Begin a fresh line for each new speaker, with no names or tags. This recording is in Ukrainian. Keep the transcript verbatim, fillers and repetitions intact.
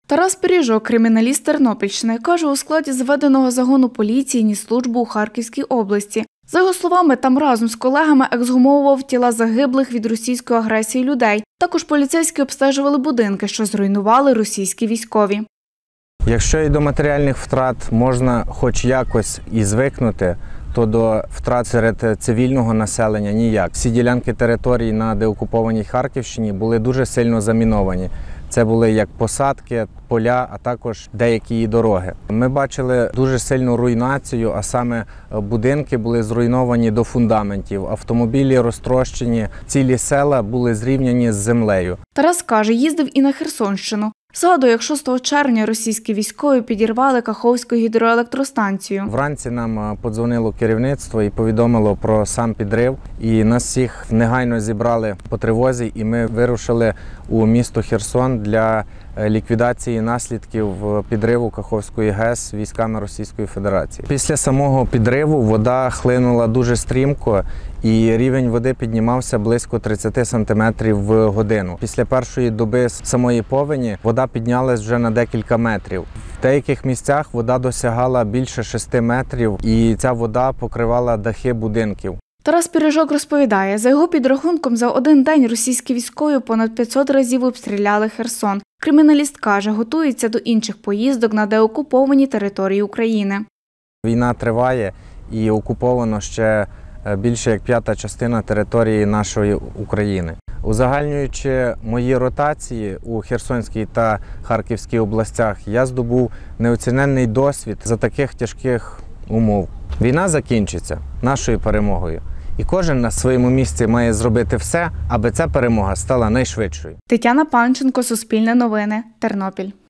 Тарас Пиріжок, криміналіст Тернопільщини, каже, у складі зведеного загону поліції ніс службу у Харківській області. За його словами, там разом з колегами ексгумовував тіла загиблих від російської агресії людей. Також поліцейські обстежували будинки, що зруйнували російські військові.
Якщо і до матеріальних втрат можна хоч якось і звикнути, то до втрат серед цивільного населення ніяк. Всі ділянки території на деокупованій Харківщині були дуже сильно заміновані. Це були як посадки, поля, а також деякі її дороги. Ми бачили дуже сильну руйнацію, а саме будинки були зруйновані до фундаментів, автомобілі розтрощені, цілі села були зрівняні з землею.
Тарас каже, їздив і на Херсонщину. Згадує, як шостого червня російські військові підірвали Каховську гідроелектростанцію.
Вранці нам подзвонило керівництво і повідомило про сам підрив. І нас всіх негайно зібрали по тривозі, і ми вирушили у місто Херсон для ліквідації наслідків підриву Каховської ГЕС військами Російської Федерації. Після самого підриву вода хлинула дуже стрімко, і рівень води піднімався близько тридцяти сантиметрів в годину. Після першої доби самої повені вода піднялась вже на декілька метрів. В деяких місцях вода досягала більше шести метрів, і ця вода покривала дахи будинків.
Тарас Пиріжок розповідає, за його підрахунком, за один день російські військові понад п'ятсот разів обстріляли Херсон. Криміналіст каже, готується до інших поїздок на деокуповані території України.
Війна триває і окуповано ще більше як п'ята частина території нашої України. Узагальнюючи мої ротації у Херсонській та Харківській областях, я здобув неоціненний досвід за таких тяжких умов. Війна закінчиться нашою перемогою. І кожен на своєму місці має зробити все, аби ця перемога стала найшвидшою.
Тетяна Панченко, Суспільне новини, Тернопіль.